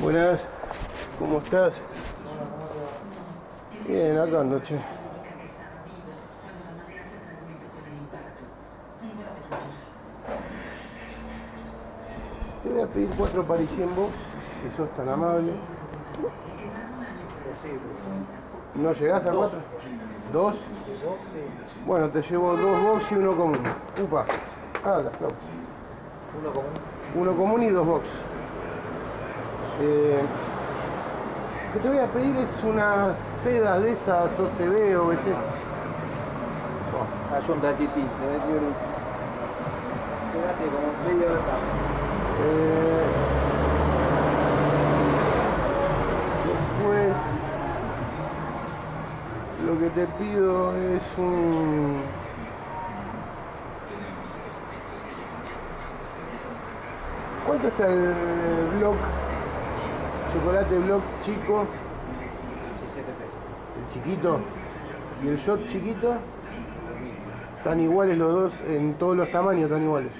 Buenas, ¿cómo estás? Bien, acá ando, che. Te voy a pedir 4 Parisien Box, si sos tan amable. ¿No llegás a 4? ¿2? Bueno, te llevo 2 box y 1 común. Upa. Ah, la flauta. 1 común. 1 común y 2 box. Lo que te voy a pedir es una seda de esas OCB o BC. Hay un ratitín, se metió ahorita. Quédate como medio de acá. Después lo que te pido es un... ¿Cuánto está el block? Chocolate block chico. 17 pesos. El chiquito. ¿Y el shot chiquito? Están iguales los dos, en todos los tamaños están iguales.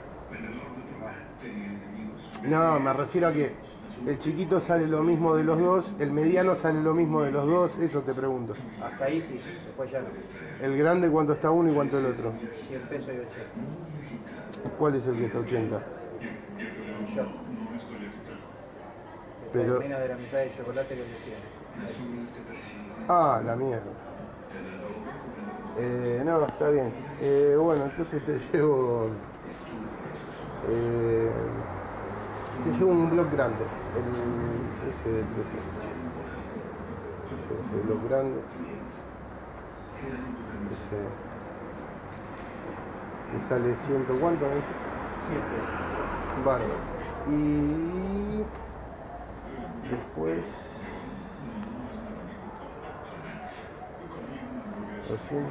No, me refiero a que el chiquito sale lo mismo de los dos, el mediano sale lo mismo de los dos, eso te pregunto. Hasta ahí sí, después ya no. ¿El grande cuánto está uno y cuánto el otro? 100 pesos y 80. ¿Cuál es el que está 80? Un shot. Pero... menos de la mitad del chocolate que decía. Ah, la mierda. No, está bien. Bueno, entonces te llevo un block grande, ese de 300. Ese block grande. Ese me sale 100, ¿cuánto? 100. Bárbaro. Y después 200.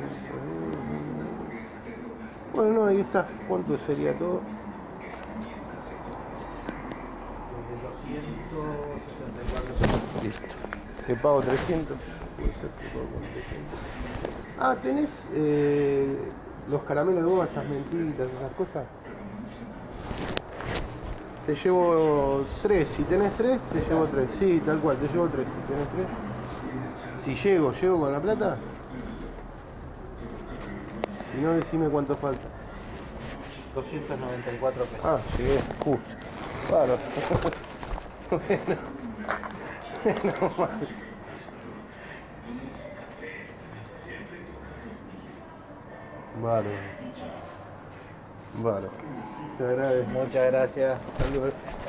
Bueno, no, ahí está. ¿Cuánto sería todo? 264. Listo. Te pago 300. Puede ser, te pago con 300. Ah, ¿tenés los caramelos de goma, esas mentitas, esas cosas? Te llevo 3. Si tenés 3, te llevo 3. Sí, tal cual, te llevo 3. Si tenés 3. Si llego con la plata. Si no, decime cuánto falta. 294 pesos. Ah, llegué, justo. Claro. Bueno, mal. Vale. Te agradezco. Muchas gracias. Hasta luego.